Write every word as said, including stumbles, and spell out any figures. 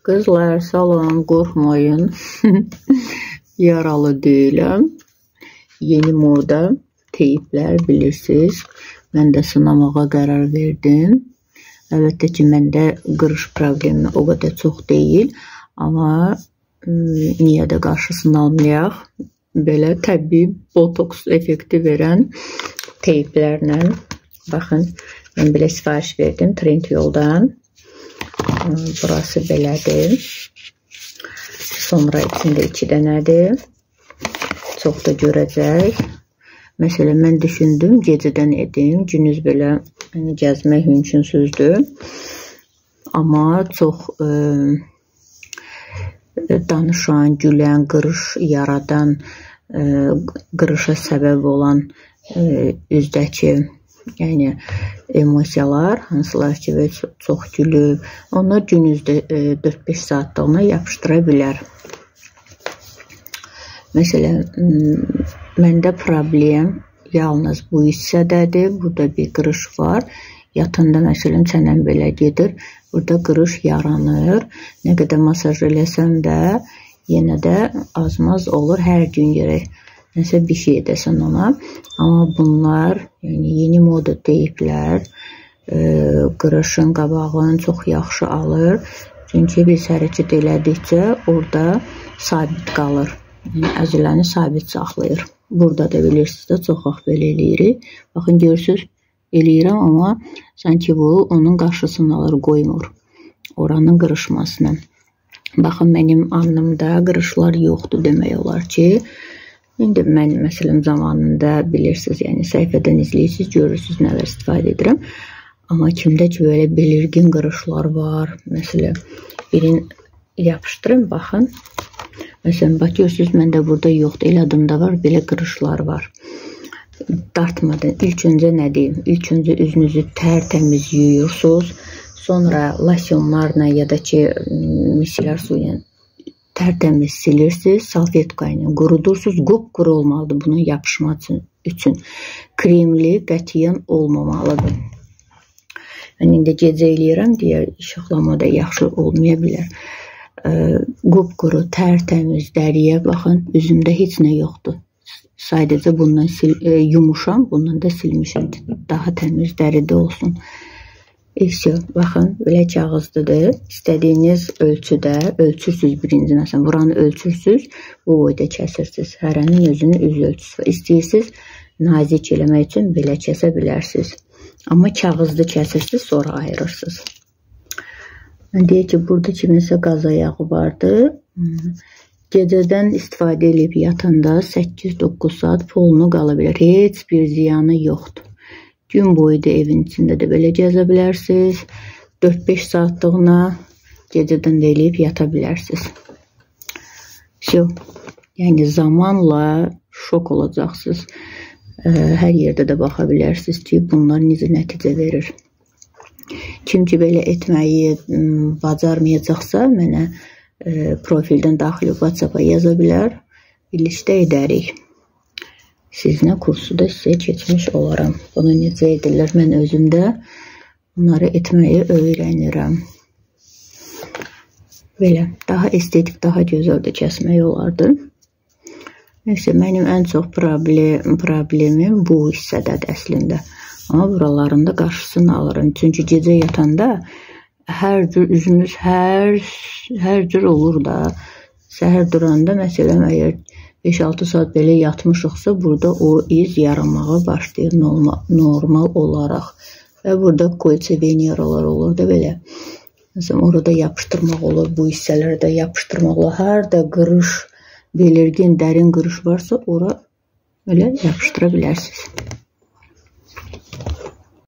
Qızlar, salam, qorxmayın. Yaralı deyiləm. Yeni moda teyplər bilirsiniz. Mən də sınamağa qərar verdim. Əlbəttə ki, məndə qırış problemi o qədər çox deyil. Amma niyə də qarşısını almayaq? Belə təbii botoks effekti verən teyplərlə. Baxın, mən belə sifariş verdim Trendyoldan. Burası belədir. Sonra içində iki dənədir. Çox da görəcək. Məsələn, mən düşündüm, gecədən edim. Gündüz belə yəni, gəzmək mümkünsüzdür. Amma çox e, danışan, gülən, qırış yaradan, e, qırışa səbəb olan e, üzdəki yəni emosiyalar, hansılar ki, çox gülür, onlar gündüzdə dörd beş saatlığına yapışdıra bilər. Məsələn, məndə problem yalnız bu hissədədir. Burada bir qırış var. Yatanda məsələn çənəm belə gedir. Burada qırış yaranır. Nə qədər masaj eləsəm də yenə də az-maz olur. Hər gün gerək nəsə bir şey edəsən ona. Amma bunlar, yəni yeni moda teyplər e, qırışın, qabağın çox yaxşı alır. Çünki biz hərəkət elədikcə orada sabit qalır. Yəni əzələni sabit saxlayır. Burada da bilirsiniz də çox vaxt belə eləyirik. Baxın, görürsünüz, eləyirəm, amma sanki bu onun qarşısını alır, qoymur oranın qırışmasını. Baxın, mənim alnımda qırışlar yoxdur demək olar ki, İndi mən məsələn zamanında bilirsiniz, yəni səhifədən izləyirsiniz, görürsünüz nələr istifadə edirəm. Amma kimdə ki belə belirgin qırışlar var. Məsələn, birini yapışdırın, baxın. Məsələn, bax görürsünüz, məndə burada yoxdur. El adımda var, belə qırışlar var. Dartmadan ilk öncə nə deyim? İlk öncə üzünüzü tərtəmiz yuyursunuz. Sonra losyonlarla ya da ki misillər suyu tərtəmiz silirsiniz, salfetka ilə qurudursuz, qupquru olmalıdır bunun yapışması üçün. Kremli qətiyyən olmamalıdır. Yəni, indi gecə eləyirəm deyə işıqlamada yaxşı olmaya bilər. Qupquru, tərtəmiz dəriyə baxın, üzümdə heç nə yoxdur. Sadəcə bundan sil, e, yumuşam, bundan da silmişəm. Daha təmiz dəridə olsun. Efsio, baxın, belə kağızlıdır. İstədiyiniz ölçüdə ölçürsüz birinci nəsən. Buranı ölçürsüz, bu boyda kəsirsiniz. Hərənin özünün üz ölçüsü var. İstəyirsiniz, nazik eləmək üçün belə kəsə bilərsiniz. Amma kağızlı kəsirsiniz, sonra ayırırsınız. Mən deyək ki, burada kiminsə qaz ayağı vardı. Gecədən istifadə edib yatanda səkkiz doqquz saat polunu qala bilər. Heç bir ziyanı yoxdur. Gün boyu da evin içində də belə gəzə bilərsiniz. dörd beş saatlığına gecədən də eləyib yata bilərsiniz. Şo, yəni zamanla şok olacaqsınız. Hər yerdə də baxa bilərsiniz ki, bunlar necə nəticə verir. Kim ki belə etməyi bacarmayacaqsa, mənə profildən daxili WhatsApp-a yaza bilər. Birlikdə edərik. Sizinlə kursu da sizə keçmiş olaram. Bunu necə edirlər? Mən özümdə bunları etməyi öyrənirəm. Belə, daha estetik, daha gözəl də kəsmək olardı. Neyse, mənim ən çox problem, problemim bu hissədədir əslində. Amma buralarında qarşısını alırım. Çünki gecə yatanda hər cür üzümüz hər, hər cür olur da. Səhər duranda, məsələn, əgər beş altı saat belə yatmışıqsa, burada o iz yaranmağa başlayır normal, normal olaraq. Və burada kolçe veneralar olur da belə. Məsələn, orada yapışdırmaq olur, bu hissələrdə yapışdırmaq olur. Harada qırış, belirgin, dərin qırış varsa, ora belə yapışdıra bilərsiniz.